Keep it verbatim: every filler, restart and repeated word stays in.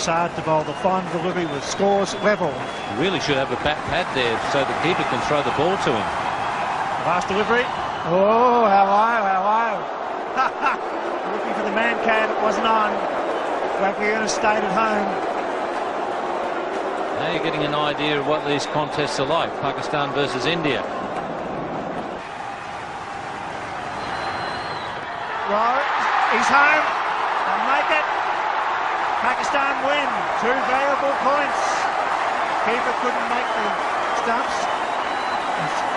Prasad to bowl the final delivery with scores level. You really should have a bat pad there so the keeper can throw the ball to him. Last delivery. Oh, how low, how low. Looking for the man can, it wasn't on. Luckily Ernest stayed at home. Now you're getting an idea of what these contests are like. Pakistan versus India. Well, he's home. They'll make it. Pakistan win. Two valuable points. Keeper couldn't make the stumps.